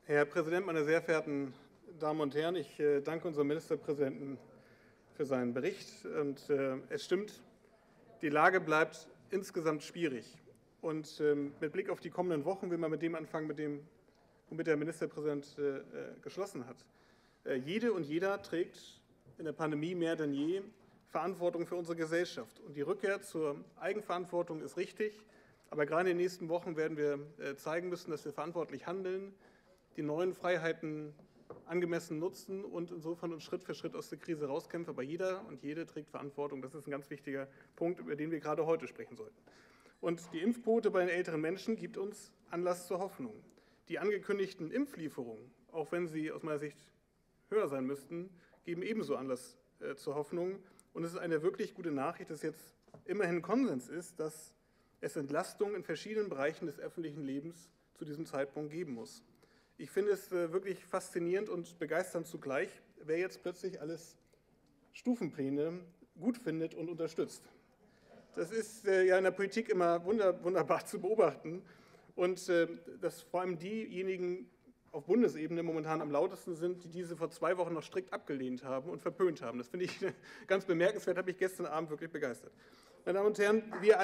Herr Präsident, meine sehr verehrten Damen und Herren! Ich danke unserem Ministerpräsidenten für seinen Bericht. Und es stimmt, die Lage bleibt insgesamt schwierig. Und mit Blick auf die kommenden Wochen will man mit dem anfangen, womit der Ministerpräsident geschlossen hat. Jede und jeder trägt in der Pandemie mehr denn je Verantwortung für unsere Gesellschaft. Und die Rückkehr zur Eigenverantwortung ist richtig. Aber gerade in den nächsten Wochen werden wir zeigen müssen, dass wir verantwortlich handeln, die neuen Freiheiten angemessen nutzen und insofern uns Schritt für Schritt aus der Krise rauskämpfen. Aber jeder und jede trägt Verantwortung. Das ist ein ganz wichtiger Punkt, über den wir gerade heute sprechen sollten. Und die Impfquote bei den älteren Menschen gibt uns Anlass zur Hoffnung. Die angekündigten Impflieferungen, auch wenn sie aus meiner Sicht höher sein müssten, geben ebenso Anlass zur Hoffnung. Und es ist eine wirklich gute Nachricht, dass jetzt immerhin Konsens ist, dass es Entlastungen in verschiedenen Bereichen des öffentlichen Lebens zu diesem Zeitpunkt geben muss. Ich finde es wirklich faszinierend und begeisternd zugleich, wer jetzt plötzlich alles Stufenpläne gut findet und unterstützt. Das ist ja in der Politik immer wunderbar zu beobachten und dass vor allem diejenigen auf Bundesebene momentan am lautesten sind, die diese vor 2 Wochen noch strikt abgelehnt haben und verpönt haben. Das finde ich ganz bemerkenswert, habe ich gestern Abend wirklich begeistert. Meine Damen und Herren, wir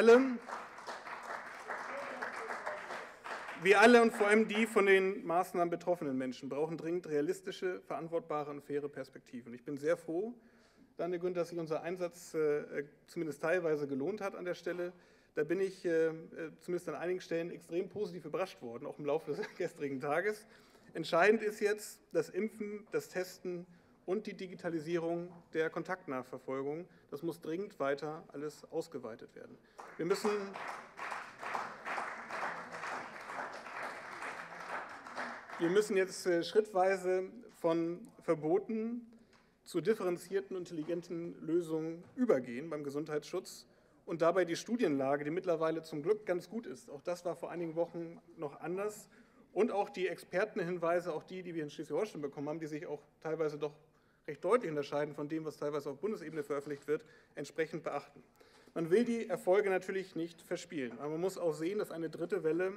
alle und vor allem die von den Maßnahmen betroffenen Menschen brauchen dringend realistische, verantwortbare und faire Perspektiven. Ich bin sehr froh, Daniel Günther, dass sich unser Einsatz zumindest teilweise gelohnt hat an der Stelle. Da bin ich zumindest an einigen Stellen extrem positiv überrascht worden, auch im Laufe des gestrigen Tages. Entscheidend ist jetzt das Impfen, das Testen und die Digitalisierung der Kontaktnachverfolgung. Das muss dringend weiter alles ausgeweitet werden. Wir müssen jetzt schrittweise von Verboten zu differenzierten und intelligenten Lösungen übergehen beim Gesundheitsschutz und dabei die Studienlage, die mittlerweile zum Glück ganz gut ist, auch das war vor einigen Wochen noch anders, und auch die Expertenhinweise, auch die wir in Schleswig-Holstein bekommen haben, die sich auch teilweise doch recht deutlich unterscheiden von dem, was teilweise auf Bundesebene veröffentlicht wird, entsprechend beachten. Man will die Erfolge natürlich nicht verspielen, aber man muss auch sehen, dass eine dritte Welle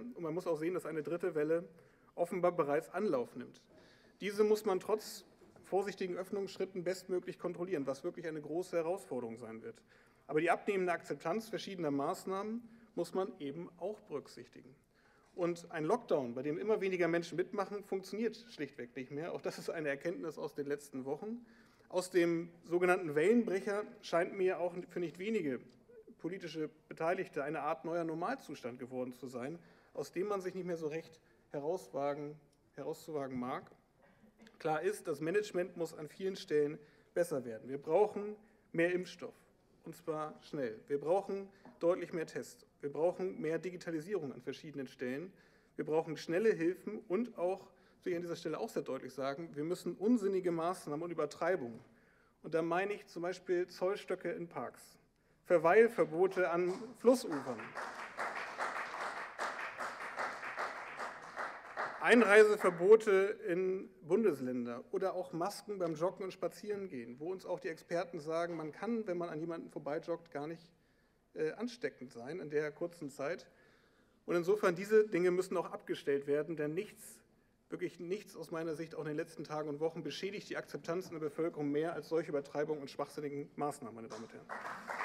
offenbar bereits Anlauf nimmt. Diese muss man trotz vorsichtigen Öffnungsschritten bestmöglich kontrollieren, was wirklich eine große Herausforderung sein wird. Aber die abnehmende Akzeptanz verschiedener Maßnahmen muss man eben auch berücksichtigen. Und ein Lockdown, bei dem immer weniger Menschen mitmachen, funktioniert schlichtweg nicht mehr. Auch das ist eine Erkenntnis aus den letzten Wochen. Aus dem sogenannten Wellenbrecher scheint mir auch für nicht wenige politische Beteiligte eine Art neuer Normalzustand geworden zu sein, aus dem man sich nicht mehr so recht herauszuwagen mag. Klar ist, das Management muss an vielen Stellen besser werden. Wir brauchen mehr Impfstoff, und zwar schnell. Wir brauchen deutlich mehr Tests. Wir brauchen mehr Digitalisierung an verschiedenen Stellen. Wir brauchen schnelle Hilfen und auch, das will ich an dieser Stelle auch sehr deutlich sagen, wir müssen unsinnige Maßnahmen und Übertreibungen, und da meine ich zum Beispiel Zollstöcke in Parks, Verweilverbote an Flussufern, Einreiseverbote in Bundesländer oder auch Masken beim Joggen und Spazierengehen, wo uns auch die Experten sagen, man kann, wenn man an jemanden vorbeijoggt, gar nicht ansteckend sein in der kurzen Zeit. Und insofern, diese Dinge müssen auch abgestellt werden, denn wirklich nichts aus meiner Sicht auch in den letzten Tagen und Wochen beschädigt die Akzeptanz in der Bevölkerung mehr als solche Übertreibungen und schwachsinnigen Maßnahmen, meine Damen und Herren.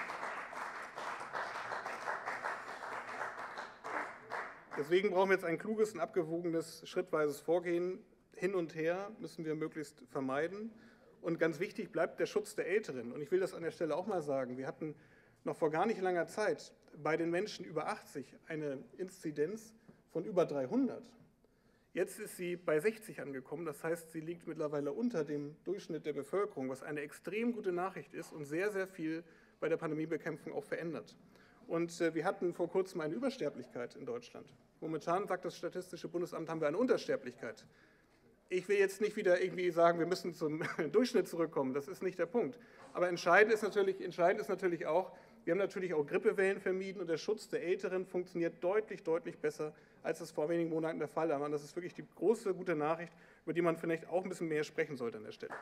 Deswegen brauchen wir jetzt ein kluges und abgewogenes, schrittweises Vorgehen. Hin und her müssen wir möglichst vermeiden. Und ganz wichtig bleibt der Schutz der Älteren. Und ich will das an der Stelle auch mal sagen. Wir hatten noch vor gar nicht langer Zeit bei den Menschen über 80 eine Inzidenz von über 300. Jetzt ist sie bei 60 angekommen. Das heißt, sie liegt mittlerweile unter dem Durchschnitt der Bevölkerung, was eine extrem gute Nachricht ist und sehr, sehr viel bei der Pandemiebekämpfung auch verändert. Und wir hatten vor kurzem eine Übersterblichkeit in Deutschland. Momentan, sagt das Statistische Bundesamt, haben wir eine Untersterblichkeit. Ich will jetzt nicht wieder irgendwie sagen, wir müssen zum Durchschnitt zurückkommen. Das ist nicht der Punkt. Aber entscheidend ist natürlich auch, wir haben natürlich auch Grippewellen vermieden und der Schutz der Älteren funktioniert deutlich, deutlich besser, als es vor wenigen Monaten der Fall war. Und das ist wirklich die große, gute Nachricht, über die man vielleicht auch ein bisschen mehr sprechen sollte an der Stelle.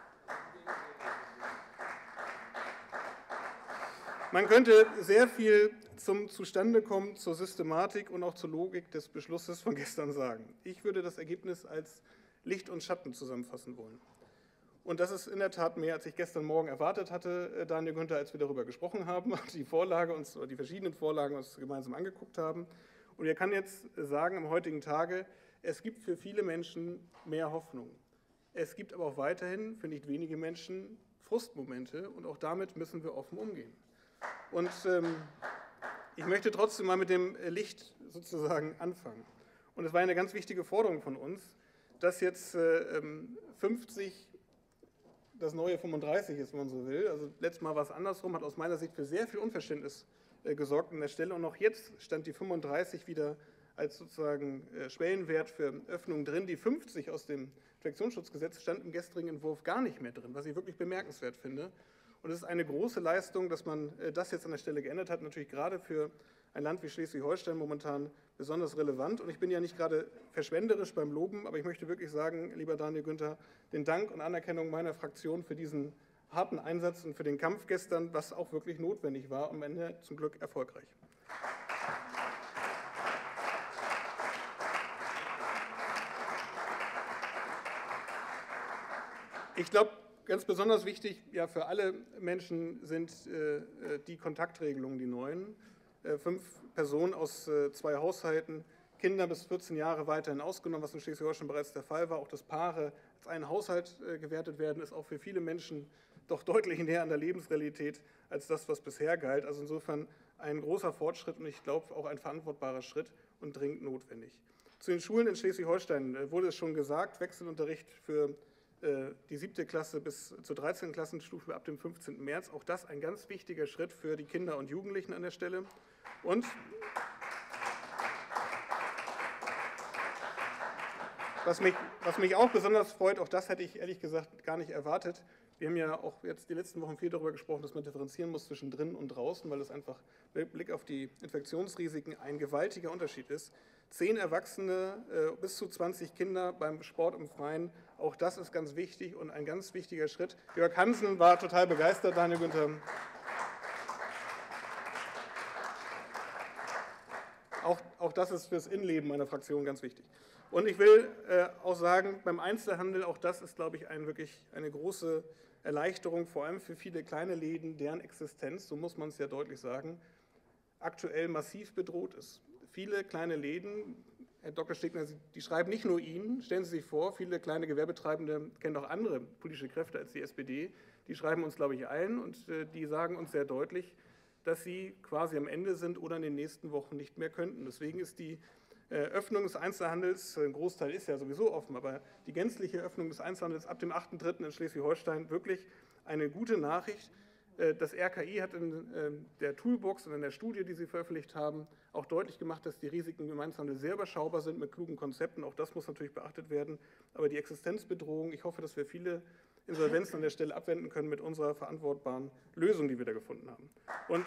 Man könnte sehr viel zum Zustandekommen, zur Systematik und auch zur Logik des Beschlusses von gestern sagen. Ich würde das Ergebnis als Licht und Schatten zusammenfassen wollen. Und das ist in der Tat mehr, als ich gestern Morgen erwartet hatte, Daniel Günther, als wir darüber gesprochen haben, die verschiedenen Vorlagen uns gemeinsam angeguckt haben. Und ich kann jetzt sagen, am heutigen Tage, es gibt für viele Menschen mehr Hoffnung. Es gibt aber auch weiterhin für nicht wenige Menschen Frustmomente und auch damit müssen wir offen umgehen. Und ich möchte trotzdem mal mit dem Licht sozusagen anfangen. Und es war eine ganz wichtige Forderung von uns, dass jetzt 50 das neue 35 ist, wenn man so will. Also letztes Mal war es andersrum, hat aus meiner Sicht für sehr viel Unverständnis gesorgt an der Stelle. Und auch jetzt stand die 35 wieder als sozusagen Schwellenwert für Öffnung drin. Die 50 aus dem Infektionsschutzgesetz stand im gestrigen Entwurf gar nicht mehr drin, was ich wirklich bemerkenswert finde. Und es ist eine große Leistung, dass man das jetzt an der Stelle geändert hat, natürlich gerade für ein Land wie Schleswig-Holstein momentan besonders relevant. Und ich bin ja nicht gerade verschwenderisch beim Loben, aber ich möchte wirklich sagen, lieber Daniel Günther, den Dank und Anerkennung meiner Fraktion für diesen harten Einsatz und für den Kampf gestern, was auch wirklich notwendig war, am Ende zum Glück erfolgreich. Ich glaube, ganz besonders wichtig ja, für alle Menschen sind die Kontaktregelungen, die neuen. 5 Personen aus 2 Haushalten, Kinder bis 14 Jahre weiterhin ausgenommen, was in Schleswig-Holstein bereits der Fall war. Auch dass Paare als ein Haushalt gewertet werden, ist auch für viele Menschen doch deutlich näher an der Lebensrealität als das, was bisher galt. Also insofern ein großer Fortschritt und ich glaube auch ein verantwortbarer Schritt und dringend notwendig. Zu den Schulen in Schleswig-Holstein wurde es schon gesagt, Wechselunterricht für die 7. Klasse bis zur 13. Klassenstufe ab dem 15. März. Auch das ein ganz wichtiger Schritt für die Kinder und Jugendlichen an der Stelle. Und was mich auch besonders freut, auch das hätte ich ehrlich gesagt gar nicht erwartet. Wir haben ja auch jetzt die letzten Wochen viel darüber gesprochen, dass man differenzieren muss zwischen drinnen und draußen, weil es einfach mit Blick auf die Infektionsrisiken ein gewaltiger Unterschied ist. 10 Erwachsene, bis zu 20 Kinder beim Sport im Freien, auch das ist ganz wichtig und ein ganz wichtiger Schritt. Jörg Hansen war total begeistert, Daniel Günther. Auch das ist fürs Innenleben meiner Fraktion ganz wichtig. Und ich will auch sagen, beim Einzelhandel, auch das ist, glaube ich, wirklich eine große Erleichterung, vor allem für viele kleine Läden, deren Existenz, so muss man es ja deutlich sagen, aktuell massiv bedroht ist. Viele kleine Läden, Herr Dr. Stegner, die schreiben nicht nur Ihnen, stellen Sie sich vor, viele kleine Gewerbetreibende kennen auch andere politische Kräfte als die SPD, die schreiben uns, glaube ich, allen und die sagen uns sehr deutlich, dass sie quasi am Ende sind oder in den nächsten Wochen nicht mehr könnten. Deswegen ist die Öffnung des Einzelhandels, ein Großteil ist ja sowieso offen, aber die gänzliche Öffnung des Einzelhandels ab dem 8.3. in Schleswig-Holstein wirklich eine gute Nachricht. Das RKI hat in der Toolbox und in der Studie, die Sie veröffentlicht haben, auch deutlich gemacht, dass die Risiken im Einzelhandel sehr überschaubar sind mit klugen Konzepten. Auch das muss natürlich beachtet werden. Aber die Existenzbedrohung, ich hoffe, dass wir viele Insolvenzen an der Stelle abwenden können mit unserer verantwortbaren Lösung, die wir da gefunden haben. Und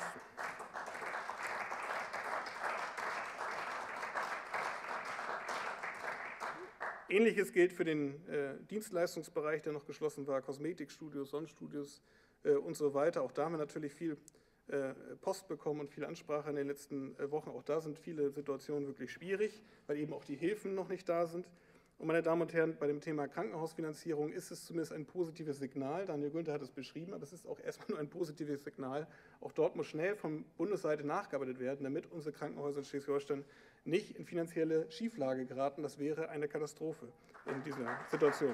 Ähnliches gilt für den Dienstleistungsbereich, der noch geschlossen war, Kosmetikstudios, Sonnenstudios und so weiter. Auch da haben wir natürlich viel Post bekommen und viel Ansprache in den letzten Wochen. Auch da sind viele Situationen wirklich schwierig, weil eben auch die Hilfen noch nicht da sind. Und meine Damen und Herren, bei dem Thema Krankenhausfinanzierung ist es zumindest ein positives Signal. Daniel Günther hat es beschrieben, aber es ist auch erstmal nur ein positives Signal. Auch dort muss schnell von Bundesseite nachgearbeitet werden, damit unsere Krankenhäuser in Schleswig-Holstein nicht in finanzielle Schieflage geraten. Das wäre eine Katastrophe in dieser Situation.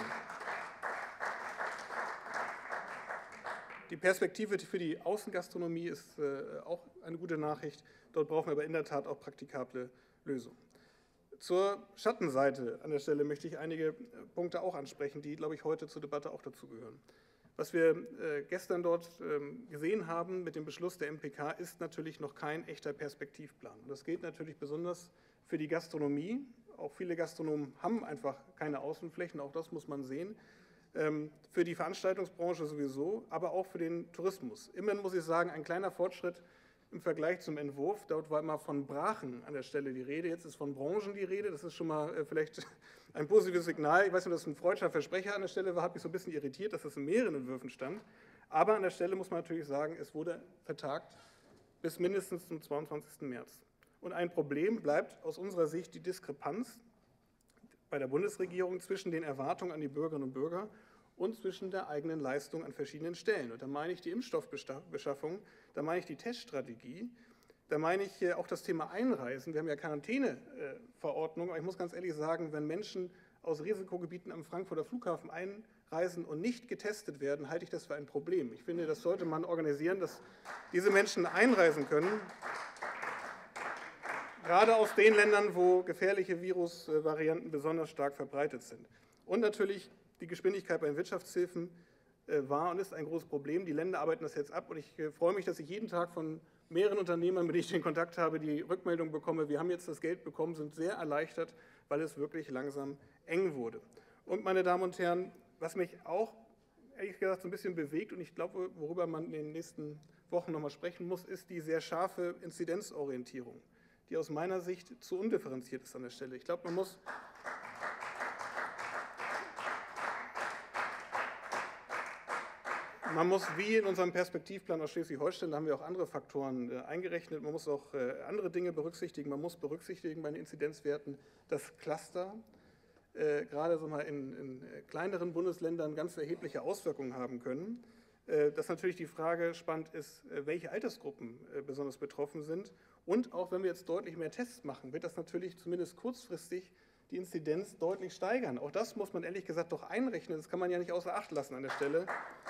Die Perspektive für die Außengastronomie ist auch eine gute Nachricht. Dort brauchen wir aber in der Tat auch praktikable Lösungen. Zur Schattenseite an der Stelle möchte ich einige Punkte auch ansprechen, die, glaube ich, heute zur Debatte auch dazugehören. Was wir gestern dort gesehen haben mit dem Beschluss der MPK, ist natürlich noch kein echter Perspektivplan. Und das gilt natürlich besonders für die Gastronomie. Auch viele Gastronomen haben einfach keine Außenflächen, auch das muss man sehen. Für die Veranstaltungsbranche sowieso, aber auch für den Tourismus. Immerhin muss ich sagen, ein kleiner Fortschritt im Vergleich zum Entwurf. Dort war immer von Brachen an der Stelle die Rede, jetzt ist von Branchen die Rede. Das ist schon mal vielleicht ein positives Signal. Ich weiß nicht, ob das ein freudscher Versprecher an der Stelle war, hat mich so ein bisschen irritiert, dass das in mehreren Entwürfen stand. Aber an der Stelle muss man natürlich sagen, es wurde vertagt bis mindestens zum 22. März. Und ein Problem bleibt aus unserer Sicht die Diskrepanz bei der Bundesregierung zwischen den Erwartungen an die Bürgerinnen und Bürger und zwischen der eigenen Leistung an verschiedenen Stellen. Und da meine ich die Impfstoffbeschaffung, da meine ich die Teststrategie, da meine ich auch das Thema Einreisen. Wir haben ja Quarantäneverordnung, aber ich muss ganz ehrlich sagen, wenn Menschen aus Risikogebieten am Frankfurter Flughafen einreisen und nicht getestet werden, halte ich das für ein Problem. Ich finde, das sollte man organisieren, dass diese Menschen einreisen können, gerade aus den Ländern, wo gefährliche Virusvarianten besonders stark verbreitet sind. Und natürlich die Geschwindigkeit bei den Wirtschaftshilfen war und ist ein großes Problem. Die Länder arbeiten das jetzt ab und ich freue mich, dass ich jeden Tag von mehreren Unternehmern, mit denen ich den Kontakt habe, die Rückmeldung bekomme, wir haben jetzt das Geld bekommen, sind sehr erleichtert, weil es wirklich langsam eng wurde. Und meine Damen und Herren, was mich auch ehrlich gesagt so ein bisschen bewegt und ich glaube, worüber man in den nächsten Wochen noch mal sprechen muss, ist die sehr scharfe Inzidenzorientierung, die aus meiner Sicht zu undifferenziert ist an der Stelle. Ich glaube, man muss wie in unserem Perspektivplan aus Schleswig-Holstein, da haben wir auch andere Faktoren eingerechnet, man muss auch andere Dinge berücksichtigen. Man muss berücksichtigen bei den Inzidenzwerten das Cluster, gerade so mal in kleineren Bundesländern ganz erhebliche Auswirkungen haben können. Dass natürlich die Frage spannend ist, welche Altersgruppen besonders betroffen sind. Und auch wenn wir jetzt deutlich mehr Tests machen, wird das natürlich zumindest kurzfristig die Inzidenz deutlich steigern. Auch das muss man ehrlich gesagt doch einrechnen. Das kann man ja nicht außer Acht lassen an der Stelle.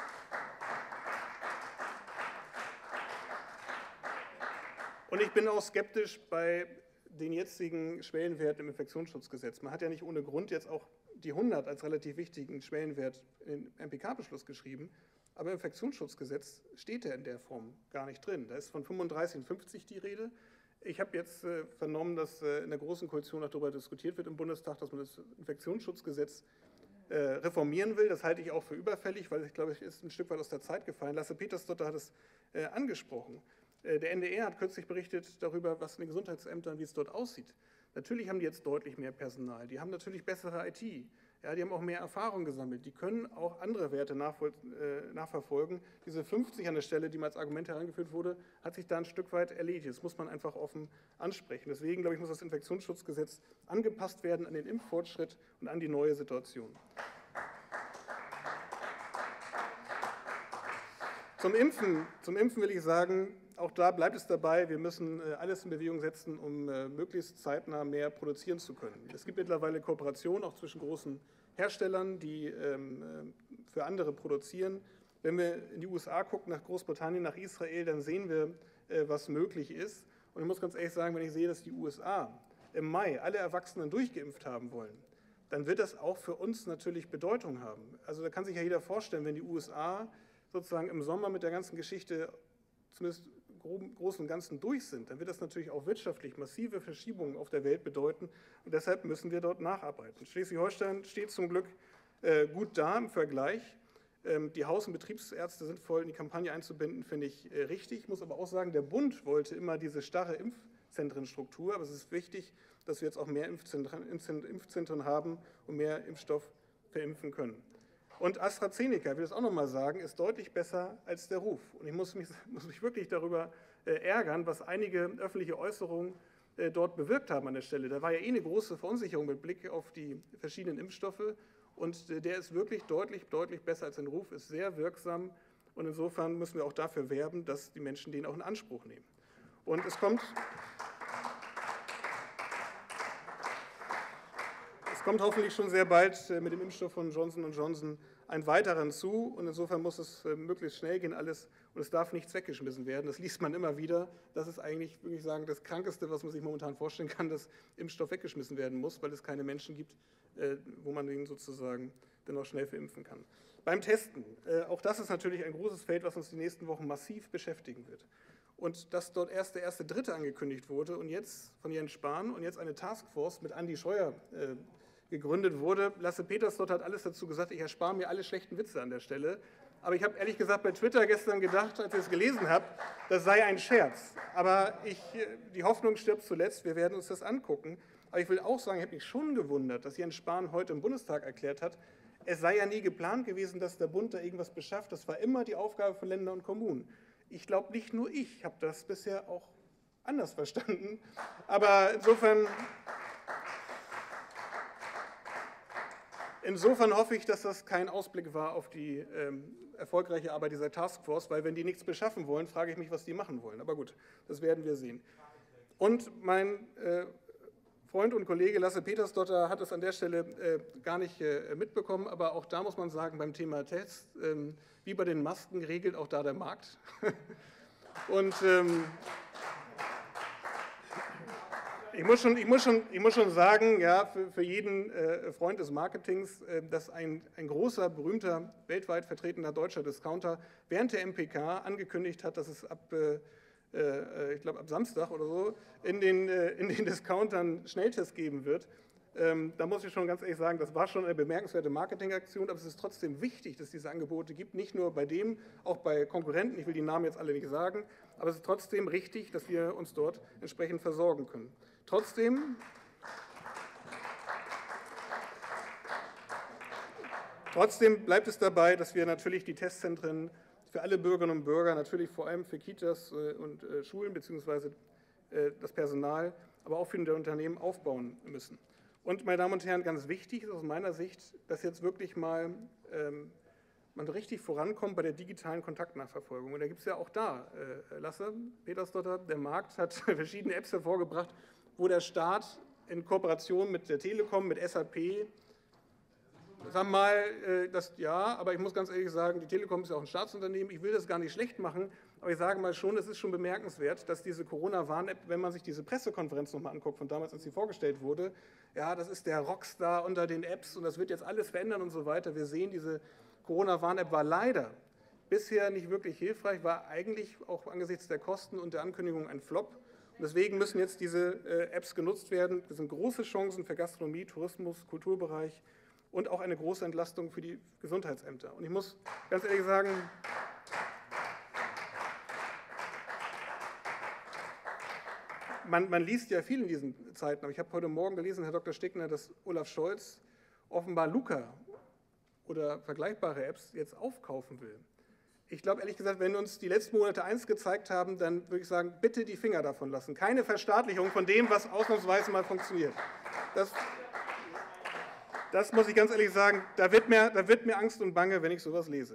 Und ich bin auch skeptisch bei den jetzigen Schwellenwerten im Infektionsschutzgesetz. Man hat ja nicht ohne Grund jetzt auch die 100 als relativ wichtigen Schwellenwert in den MPK-Beschluss geschrieben. Aber im Infektionsschutzgesetz steht er in der Form gar nicht drin. Da ist von 35 und 50 die Rede. Ich habe jetzt vernommen, dass in der Großen Koalition auch darüber diskutiert wird im Bundestag, dass man das Infektionsschutzgesetz reformieren will. Das halte ich auch für überfällig, weil ich glaube, es ist ein Stück weit aus der Zeit gefallen. Lasse Petersdotter hat es angesprochen. Der NDR hat kürzlich berichtet darüber, was in den Gesundheitsämtern, wie es dort aussieht. Natürlich haben die jetzt deutlich mehr Personal. Die haben natürlich bessere IT. Ja, die haben auch mehr Erfahrung gesammelt. Die können auch andere Werte nachverfolgen. Diese 50 an der Stelle, die mal als Argument herangeführt wurde, hat sich da ein Stück weit erledigt. Das muss man einfach offen ansprechen. Deswegen, glaube ich, muss das Infektionsschutzgesetz angepasst werden an den Impffortschritt und an die neue Situation. Zum Impfen will ich sagen, auch da bleibt es dabei, wir müssen alles in Bewegung setzen, um möglichst zeitnah mehr produzieren zu können. Es gibt mittlerweile Kooperationen auch zwischen großen Herstellern, die für andere produzieren. Wenn wir in die USA gucken, nach Großbritannien, nach Israel, dann sehen wir, was möglich ist. Und ich muss ganz ehrlich sagen, wenn ich sehe, dass die USA im Mai alle Erwachsenen durchgeimpft haben wollen, dann wird das auch für uns natürlich Bedeutung haben. Also da kann sich ja jeder vorstellen, wenn die USA sozusagen im Sommer mit der ganzen Geschichte zumindest im Großen und Ganzen durch sind, dann wird das natürlich auch wirtschaftlich massive Verschiebungen auf der Welt bedeuten. Und deshalb müssen wir dort nacharbeiten. Schleswig-Holstein steht zum Glück gut da im Vergleich. Die Haus- und Betriebsärzte sinnvoll in die Kampagne einzubinden, finde ich richtig. Ich muss aber auch sagen, der Bund wollte immer diese starre Impfzentrenstruktur. Aber es ist wichtig, dass wir jetzt auch mehr Impfzentren haben und mehr Impfstoff verimpfen können. Und AstraZeneca, ich will das auch noch mal sagen, ist deutlich besser als der Ruf. Und ich muss mich wirklich darüber ärgern, was einige öffentliche Äußerungen dort bewirkt haben an der Stelle. Da war ja eine große Verunsicherung mit Blick auf die verschiedenen Impfstoffe. Und der ist wirklich deutlich besser als der Ruf, ist sehr wirksam. Und insofern müssen wir auch dafür werben, dass die Menschen den auch in Anspruch nehmen. Und es kommt hoffentlich schon sehr bald mit dem Impfstoff von Johnson & Johnson ein weiterer hinzu. Und insofern muss es möglichst schnell gehen alles und es darf nichts weggeschmissen werden. Das liest man immer wieder. Das ist eigentlich, würde ich sagen, das Krankeste, was man sich momentan vorstellen kann, dass Impfstoff weggeschmissen werden muss, weil es keine Menschen gibt, wo man ihn sozusagen dann auch schnell verimpfen kann. Beim Testen, auch das ist natürlich ein großes Feld, was uns die nächsten Wochen massiv beschäftigen wird. Und dass dort erst der 1.3. angekündigt wurde und jetzt von Jens Spahn und jetzt eine Taskforce mit Andi Scheuer gegründet wurde. Lasse Petersdotter hat alles dazu gesagt, ich erspare mir alle schlechten Witze an der Stelle. Aber ich habe ehrlich gesagt bei Twitter gestern gedacht, als ich es gelesen habe, das sei ein Scherz. Aber die Hoffnung stirbt zuletzt, wir werden uns das angucken. Aber ich will auch sagen, ich habe mich schon gewundert, dass Jens Spahn heute im Bundestag erklärt hat, es sei ja nie geplant gewesen, dass der Bund da irgendwas beschafft. Das war immer die Aufgabe von Ländern und Kommunen. Ich glaube, nicht nur ich habe das bisher auch anders verstanden. Aber insofern Insofern hoffe ich, dass das kein Ausblick war auf die erfolgreiche Arbeit dieser Taskforce, weil wenn die nichts beschaffen wollen, frage ich mich, was die machen wollen. Aber gut, das werden wir sehen. Und mein Freund und Kollege Lasse Petersdotter hat es an der Stelle gar nicht mitbekommen, aber auch da muss man sagen, beim Thema Tests, wie bei den Masken, regelt auch da der Markt. Und ich muss schon sagen, ja, für jeden Freund des Marketings, dass ein großer, berühmter, weltweit vertretener deutscher Discounter während der MPK angekündigt hat, dass es ich glaube ab Samstag oder so, in den Discountern Schnelltests geben wird. Da muss ich schon ganz ehrlich sagen, das war schon eine bemerkenswerte Marketingaktion, aber es ist trotzdem wichtig, dass es diese Angebote gibt, nicht nur bei dem, auch bei Konkurrenten, ich will die Namen jetzt alle nicht sagen, aber es ist trotzdem richtig, dass wir uns dort entsprechend versorgen können. Trotzdem bleibt es dabei, dass wir natürlich die Testzentren für alle Bürgerinnen und Bürger, natürlich vor allem für Kitas und Schulen bzw. das Personal, aber auch für die Unternehmen aufbauen müssen. Und, meine Damen und Herren, ganz wichtig ist aus meiner Sicht, dass jetzt wirklich mal man richtig vorankommt bei der digitalen Kontaktnachverfolgung. Und da gibt es ja auch Lasse Petersdotter, der Markt hat verschiedene Apps hervorgebracht, wo der Staat in Kooperation mit der Telekom, mit SAP, sagen wir mal, aber ich muss ganz ehrlich sagen, die Telekom ist ja auch ein Staatsunternehmen, ich will das gar nicht schlecht machen, aber ich sage mal schon, es ist schon bemerkenswert, dass diese Corona-Warn-App, wenn man sich diese Pressekonferenz nochmal anguckt, von damals, als sie vorgestellt wurde, ja, das ist der Rockstar unter den Apps und das wird jetzt alles verändern und so weiter. Wir sehen, diese Corona-Warn-App war leider bisher nicht wirklich hilfreich, war eigentlich auch angesichts der Kosten und der Ankündigung ein Flop. Und deswegen müssen jetzt diese Apps genutzt werden. Das sind große Chancen für Gastronomie, Tourismus, Kulturbereich und auch eine große Entlastung für die Gesundheitsämter. Und ich muss ganz ehrlich sagen, man liest ja viel in diesen Zeiten, aber ich habe heute Morgen gelesen, Herr Dr. Stickner, dass Olaf Scholz offenbar Luca oder vergleichbare Apps jetzt aufkaufen will. Ich glaube, ehrlich gesagt, wenn uns die letzten Monate eins gezeigt haben, dann würde ich sagen, bitte die Finger davon lassen. Keine Verstaatlichung von dem, was ausnahmsweise mal funktioniert. Das muss ich ganz ehrlich sagen, da wird mir Angst und Bange, wenn ich sowas lese.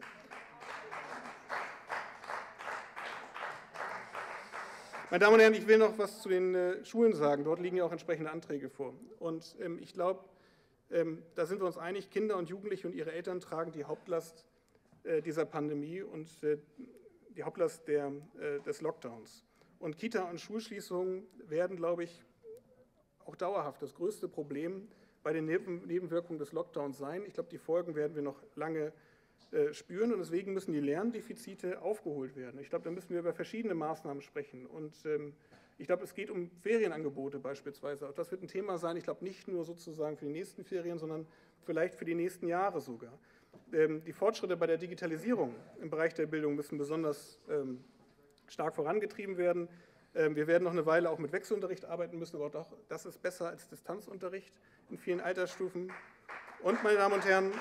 Meine Damen und Herren, ich will noch was zu den Schulen sagen. Dort liegen ja auch entsprechende Anträge vor. Und ich glaube, da sind wir uns einig, Kinder und Jugendliche und ihre Eltern tragen die Hauptlast dieser Pandemie und die Hauptlast des Lockdowns. Und Kita- und Schulschließungen werden, glaube ich, auch dauerhaft das größte Problem bei den Nebenwirkungen des Lockdowns sein. Ich glaube, die Folgen werden wir noch lange spüren und deswegen müssen die Lerndefizite aufgeholt werden. Ich glaube, da müssen wir über verschiedene Maßnahmen sprechen und ich glaube, es geht um Ferienangebote beispielsweise. Auch das wird ein Thema sein, ich glaube nicht nur sozusagen für die nächsten Ferien, sondern vielleicht für die nächsten Jahre sogar. Die Fortschritte bei der Digitalisierung im Bereich der Bildung müssen besonders stark vorangetrieben werden. Wir werden noch eine Weile auch mit Wechselunterricht arbeiten müssen, aber auch das ist besser als Distanzunterricht in vielen Altersstufen. Und, meine Damen und Herren,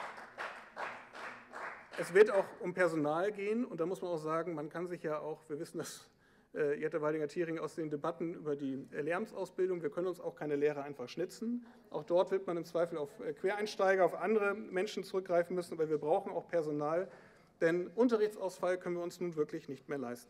es wird auch um Personal gehen und da muss man auch sagen, man kann sich ja auch, wir wissen das, Jette Weidinger-Thiering aus den Debatten über die Lehramtsausbildung, wir können uns auch keine Lehrer einfach schnitzen. Auch dort wird man im Zweifel auf Quereinsteiger, auf andere Menschen zurückgreifen müssen, aber wir brauchen auch Personal, denn Unterrichtsausfall können wir uns nun wirklich nicht mehr leisten.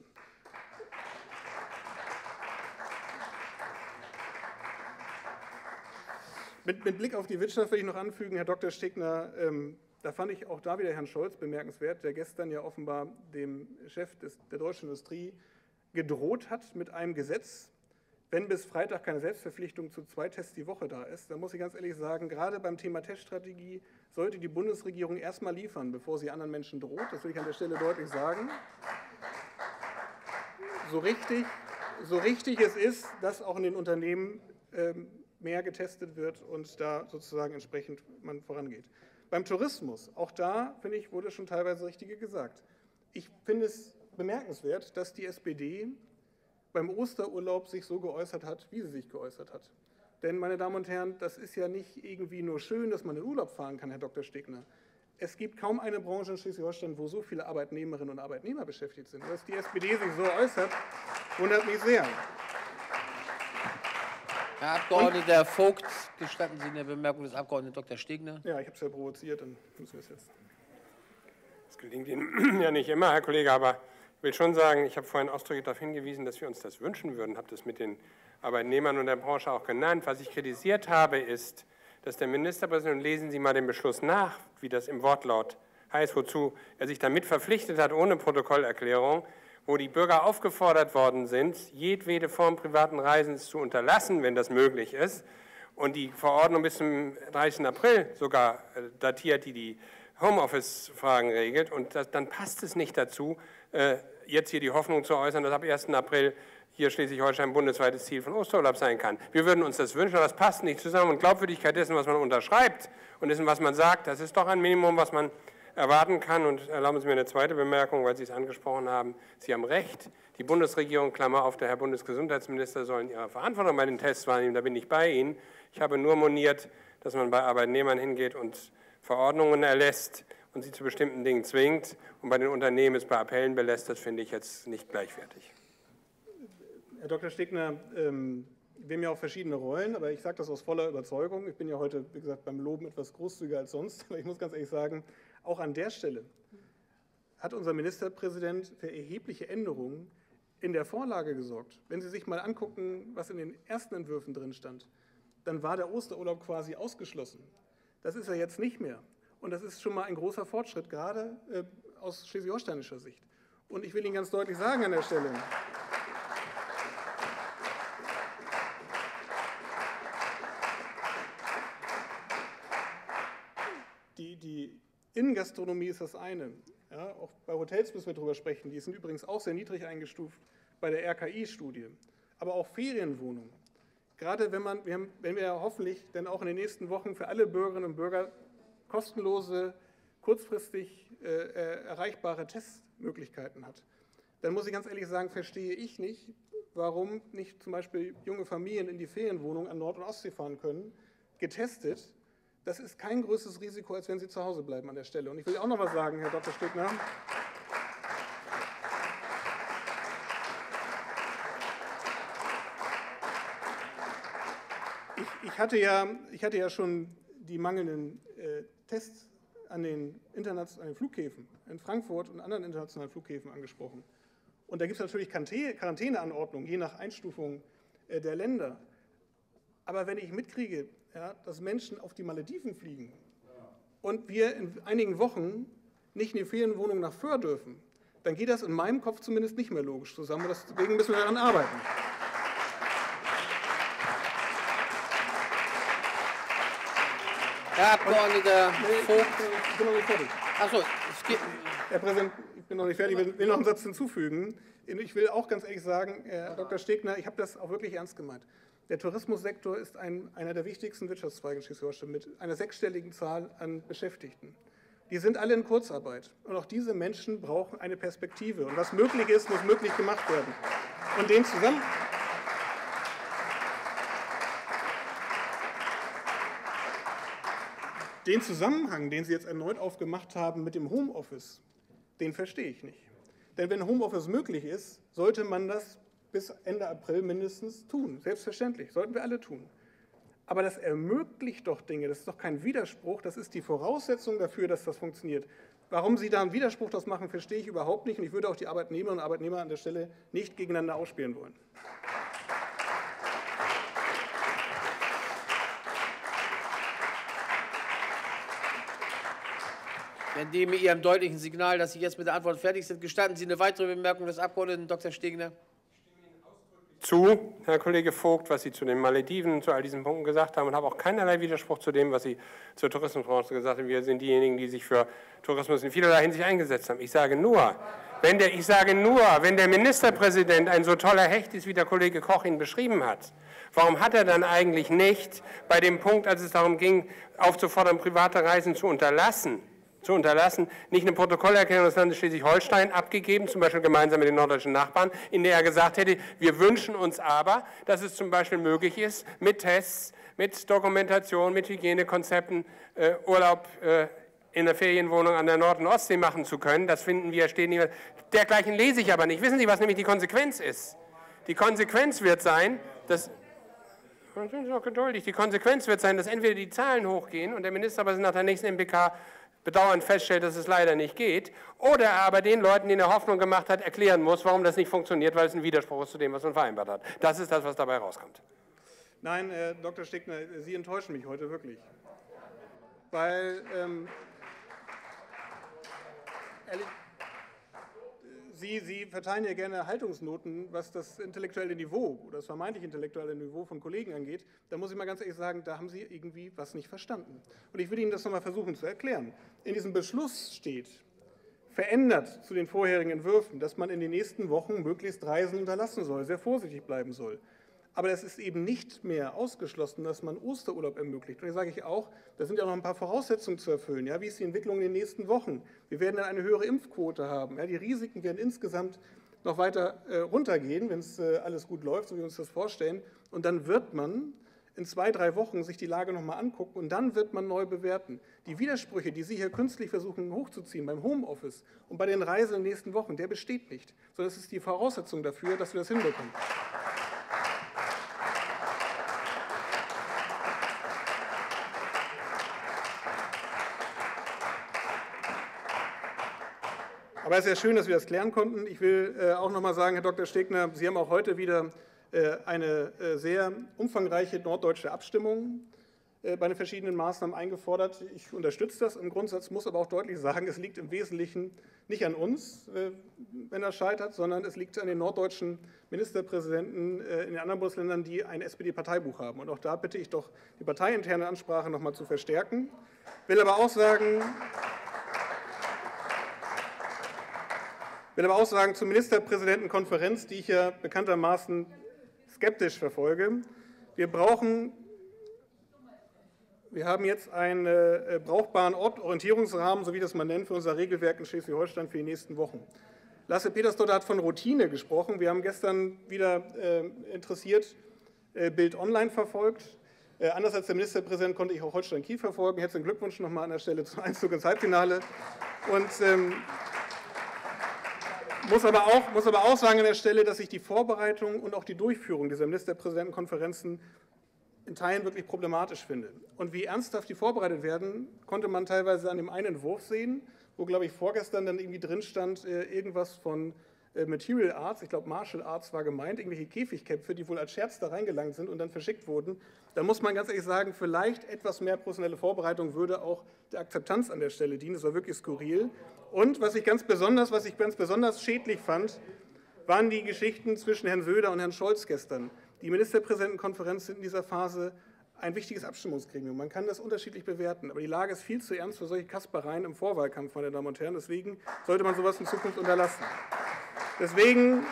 Mit Blick auf die Wirtschaft will ich noch anfügen, Herr Dr. Stickner, da fand ich auch da wieder Herrn Scholz bemerkenswert, der gestern ja offenbar dem Chef der deutschen Industrie gedroht hat mit einem Gesetz, wenn bis Freitag keine Selbstverpflichtung zu 2 Tests die Woche da ist. Da muss ich ganz ehrlich sagen, gerade beim Thema Teststrategie sollte die Bundesregierung erstmal liefern, bevor sie anderen Menschen droht. Das will ich an der Stelle deutlich sagen. So richtig es ist, dass auch in den Unternehmen mehr getestet wird und da sozusagen entsprechend man vorangeht. Beim Tourismus, auch da, finde ich, wurde schon teilweise das Richtige gesagt. Ich finde es bemerkenswert, dass die SPD beim Osterurlaub sich so geäußert hat, wie sie sich geäußert hat. Denn, meine Damen und Herren, das ist ja nicht irgendwie nur schön, dass man in Urlaub fahren kann, Herr Dr. Stickner. Es gibt kaum eine Branche in Schleswig-Holstein, wo so viele Arbeitnehmerinnen und Arbeitnehmer beschäftigt sind. Dass die SPD sich so äußert, wundert mich sehr. Herr Abgeordneter Vogt, gestatten Sie eine Bemerkung des Abgeordneten Dr. Stegner? Ja, ich habe es ja provoziert, dann müssen wir es jetzt. Das gelingt Ihnen ja nicht immer, Herr Kollege, aber ich will schon sagen, ich habe vorhin ausdrücklich darauf hingewiesen, dass wir uns das wünschen würden, habe das mit den Arbeitnehmern und der Branche auch genannt. Was ich kritisiert habe, ist, dass der Ministerpräsident, und lesen Sie mal den Beschluss nach, wie das im Wortlaut heißt, wozu er sich damit verpflichtet hat, ohne Protokollerklärung, wo die Bürger aufgefordert worden sind, jedwede Form privaten Reisens zu unterlassen, wenn das möglich ist, und die Verordnung bis zum 30. April sogar datiert, die Homeoffice-Fragen regelt, und dann passt es nicht dazu, jetzt hier die Hoffnung zu äußern, dass ab 1. April hier Schleswig-Holstein ein bundesweites Ziel von Osterurlaub sein kann. Wir würden uns das wünschen, aber das passt nicht zusammen. Und Glaubwürdigkeit dessen, was man unterschreibt und dessen, was man sagt, das ist doch ein Minimum, was man erwarten kann. Und erlauben Sie mir eine zweite Bemerkung, weil Sie es angesprochen haben. Sie haben recht, die Bundesregierung, Klammer auf, der Herr Bundesgesundheitsminister, sollen ihre Verantwortung bei den Tests wahrnehmen. Da bin ich bei Ihnen. Ich habe nur moniert, dass man bei Arbeitnehmern hingeht und Verordnungen erlässt und sie zu bestimmten Dingen zwingt und bei den Unternehmen es bei Appellen belässt. Das finde ich jetzt nicht gleichwertig. Herr Dr. Stegner, wir haben ja auch verschiedene Rollen, aber ich sage das aus voller Überzeugung. Ich bin ja heute, wie gesagt, beim Loben etwas großzügiger als sonst, aber ich muss ganz ehrlich sagen, auch an der Stelle hat unser Ministerpräsident für erhebliche Änderungen in der Vorlage gesorgt. Wenn Sie sich mal angucken, was in den ersten Entwürfen drin stand, dann war der Osterurlaub quasi ausgeschlossen. Das ist er jetzt nicht mehr. Und das ist schon mal ein großer Fortschritt, gerade aus schleswig-holsteinischer Sicht. Und ich will Ihnen ganz deutlich sagen an der Stelle, die Innengastronomie ist das eine. Ja, auch bei Hotels müssen wir darüber sprechen. Die sind übrigens auch sehr niedrig eingestuft bei der RKI-Studie. Aber auch Ferienwohnungen. Gerade wenn wir hoffentlich dann auch in den nächsten Wochen für alle Bürgerinnen und Bürger kostenlose, kurzfristig erreichbare Testmöglichkeiten hat, dann muss ich ganz ehrlich sagen, verstehe ich nicht, warum nicht zum Beispiel junge Familien in die Ferienwohnung an Nord- und Ostsee fahren können, getestet. Das ist kein größeres Risiko, als wenn Sie zu Hause bleiben an der Stelle. Und ich will auch noch was sagen, Herr Dr. Stegner. Ich hatte ja schon die mangelnden Tests an den Flughäfen in Frankfurt und anderen internationalen Flughäfen angesprochen. Und da gibt es natürlich Quarantäneanordnungen, je nach Einstufung der Länder. Aber wenn ich mitkriege, ja, dass Menschen auf die Malediven fliegen und wir in einigen Wochen nicht in die Ferienwohnung nach Föhr dürfen, dann geht das in meinem Kopf zumindest nicht mehr logisch zusammen. Und deswegen müssen wir daran arbeiten. Herr Abgeordneter Vogt. Ich bin noch nicht fertig. Achso, Herr Präsident, ich bin noch nicht fertig. Ich will noch einen Satz hinzufügen. Ich will auch ganz ehrlich sagen, Herr Dr. Stegner, ich habe das auch wirklich ernst gemeint. Der Tourismussektor ist einer der wichtigsten Wirtschaftszweige in Schleswig-Holstein mit einer sechsstelligen Zahl an Beschäftigten. Die sind alle in Kurzarbeit. Und auch diese Menschen brauchen eine Perspektive. Und was möglich ist, muss möglich gemacht werden. Und den Zusammenhang, den Sie jetzt erneut aufgemacht haben mit dem Homeoffice, den verstehe ich nicht. Denn wenn Homeoffice möglich ist, sollte man das bis Ende April mindestens tun. Selbstverständlich, sollten wir alle tun. Aber das ermöglicht doch Dinge, das ist doch kein Widerspruch, das ist die Voraussetzung dafür, dass das funktioniert. Warum Sie da einen Widerspruch draus machen, verstehe ich überhaupt nicht. Und ich würde auch die Arbeitnehmerinnen und Arbeitnehmer an der Stelle nicht gegeneinander ausspielen wollen. Ich entnehme Ihrem deutlichen Signal, dass Sie jetzt mit der Antwort fertig sind. Gestatten Sie eine weitere Bemerkung des Abgeordneten Dr. Stegner? Zu, Herr Kollege Vogt, was Sie zu den Malediven, zu all diesen Punkten gesagt haben, und habe auch keinerlei Widerspruch zu dem, was Sie zur Tourismusbranche gesagt haben. Wir sind diejenigen, die sich für Tourismus in vielerlei Hinsicht eingesetzt haben. Ich sage nur, wenn der Ministerpräsident ein so toller Hecht ist, wie der Kollege Koch ihn beschrieben hat, warum hat er dann eigentlich nicht bei dem Punkt, als es darum ging, aufzufordern, private Reisen zu unterlassen, nicht eine Protokollerklärung des Landes Schleswig-Holstein abgegeben, zum Beispiel gemeinsam mit den norddeutschen Nachbarn, in der er gesagt hätte, wir wünschen uns aber, dass es zum Beispiel möglich ist, mit Tests, mit Dokumentation, mit Hygienekonzepten Urlaub in der Ferienwohnung an der Nord- und Ostsee machen zu können. Das finden wir, dergleichen lese ich aber nicht. Wissen Sie, was nämlich die Konsequenz ist? Die Konsequenz wird sein, dass... Dann sind Sie doch geduldig. Die Konsequenz wird sein, dass entweder die Zahlen hochgehen und der Ministerpräsident nach der nächsten MPK bedauernd feststellt, dass es leider nicht geht, oder er aber den Leuten, denen er Hoffnung gemacht hat, erklären muss, warum das nicht funktioniert, weil es ein Widerspruch ist zu dem, was man vereinbart hat. Das ist das, was dabei rauskommt. Nein, Herr Dr. Stegner, Sie enttäuschen mich heute wirklich. Weil, ehrlich, Sie verteilen ja gerne Haltungsnoten, was das intellektuelle Niveau oder das vermeintlich intellektuelle Niveau von Kollegen angeht. Da muss ich mal ganz ehrlich sagen, da haben Sie irgendwie was nicht verstanden. Und ich will Ihnen das noch mal versuchen zu erklären. In diesem Beschluss steht, verändert zu den vorherigen Entwürfen, dass man in den nächsten Wochen möglichst Reisen unterlassen soll, sehr vorsichtig bleiben soll. Aber es ist eben nicht mehr ausgeschlossen, dass man Osterurlaub ermöglicht. Und da sage ich auch, da sind ja noch ein paar Voraussetzungen zu erfüllen. Ja, wie ist die Entwicklung in den nächsten Wochen? Wir werden dann eine höhere Impfquote haben. Ja, die Risiken werden insgesamt noch weiter runtergehen, wenn es alles gut läuft, so wie wir uns das vorstellen. Und dann wird man in 2, 3 Wochen sich die Lage noch mal angucken und dann wird man neu bewerten. Die Widersprüche, die Sie hier künstlich versuchen hochzuziehen beim Homeoffice und bei den Reisen in den nächsten Wochen, der besteht nicht. Sondern es ist die Voraussetzung dafür, dass wir das hinbekommen. Aber es ist ja schön, dass wir das klären konnten. Ich will auch noch mal sagen, Herr Dr. Stegner, Sie haben auch heute wieder eine sehr umfangreiche norddeutsche Abstimmung bei den verschiedenen Maßnahmen eingefordert. Ich unterstütze das im Grundsatz, muss aber auch deutlich sagen, es liegt im Wesentlichen nicht an uns, wenn das scheitert, sondern es liegt an den norddeutschen Ministerpräsidenten in den anderen Bundesländern, die ein SPD-Parteibuch haben. Und auch da bitte ich doch, die parteiinterne Ansprache noch mal zu verstärken. Will aber auch sagen, zur Ministerpräsidentenkonferenz, die ich ja bekanntermaßen skeptisch verfolge. Wir haben jetzt einen brauchbaren Orientierungsrahmen, so wie das man nennt, für unser Regelwerk in Schleswig-Holstein für die nächsten Wochen. Lasse Petersdotter hat von Routine gesprochen. Wir haben gestern wieder interessiert Bild Online verfolgt. Anders als der Ministerpräsident konnte ich auch Holstein-Kiel verfolgen. Herzlichen Glückwunsch nochmal an der Stelle zum Einzug ins Halbfinale. Und muss aber auch sagen an der Stelle, dass ich die Vorbereitung und auch die Durchführung dieser Ministerpräsidentenkonferenzen in Teilen wirklich problematisch finde. Und wie ernsthaft die vorbereitet werden, konnte man teilweise an dem einen Entwurf sehen, wo, glaube ich, vorgestern dann irgendwie drin stand, irgendwas von Material Arts, ich glaube Martial Arts war gemeint, irgendwelche Käfigkämpfe, die wohl als Scherz da reingelangt sind und dann verschickt wurden. Da muss man ganz ehrlich sagen, vielleicht etwas mehr professionelle Vorbereitung würde auch der Akzeptanz an der Stelle dienen. Das war wirklich skurril. Und was ich ganz besonders schädlich fand, waren die Geschichten zwischen Herrn Söder und Herrn Scholz gestern. Die Ministerpräsidentenkonferenz sind in dieser Phase ein wichtiges Abstimmungsgremium. Man kann das unterschiedlich bewerten, aber die Lage ist viel zu ernst für solche Kaspereien im Vorwahlkampf, meine Damen und Herren. Deswegen sollte man sowas in Zukunft unterlassen. Deswegen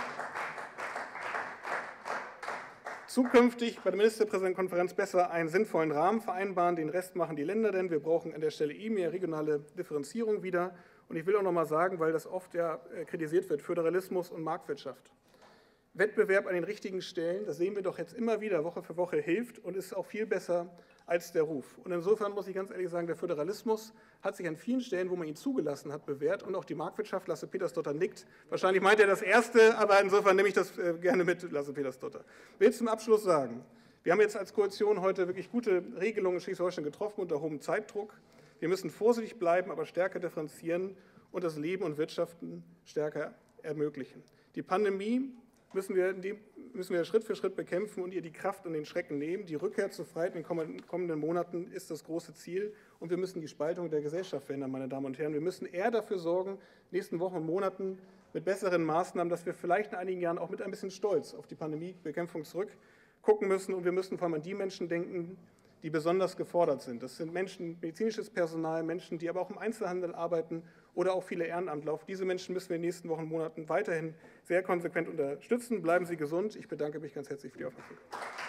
zukünftig bei der Ministerpräsidentenkonferenz besser einen sinnvollen Rahmen vereinbaren. Den Rest machen die Länder denn. Wir brauchen an der Stelle mehr regionale Differenzierung wieder. Und ich will auch noch mal sagen, weil das oft ja kritisiert wird, Föderalismus und Marktwirtschaft. Wettbewerb an den richtigen Stellen, das sehen wir doch jetzt immer wieder, Woche für Woche hilft und ist auch viel besser als der Ruf. Und insofern muss ich ganz ehrlich sagen, der Föderalismus hat sich an vielen Stellen, wo man ihn zugelassen hat, bewährt und auch die Marktwirtschaft, Lasse Petersdotter nickt. Wahrscheinlich meint er das Erste, aber insofern nehme ich das gerne mit, Lasse Petersdotter. Ich will zum Abschluss sagen, wir haben jetzt als Koalition heute wirklich gute Regelungen in Schleswig-Holstein getroffen unter hohem Zeitdruck. Wir müssen vorsichtig bleiben, aber stärker differenzieren und das Leben und Wirtschaften stärker ermöglichen. Die Pandemie müssen wir Schritt für Schritt bekämpfen und ihr die Kraft und den Schrecken nehmen. Die Rückkehr zur Freiheit in den kommenden Monaten ist das große Ziel. Und wir müssen die Spaltung der Gesellschaft verhindern, meine Damen und Herren. Wir müssen eher dafür sorgen, in den nächsten Wochen und Monaten mit besseren Maßnahmen, dass wir vielleicht in einigen Jahren auch mit ein bisschen Stolz auf die Pandemiebekämpfung zurückgucken müssen. Und wir müssen vor allem an die Menschen denken, die besonders gefordert sind. Das sind Menschen, medizinisches Personal, Menschen, die aber auch im Einzelhandel arbeiten oder auch viele Ehrenamtler. Auf diese Menschen müssen wir in den nächsten Wochen und Monaten weiterhin sehr konsequent unterstützen. Bleiben Sie gesund. Ich bedanke mich ganz herzlich für die Aufmerksamkeit.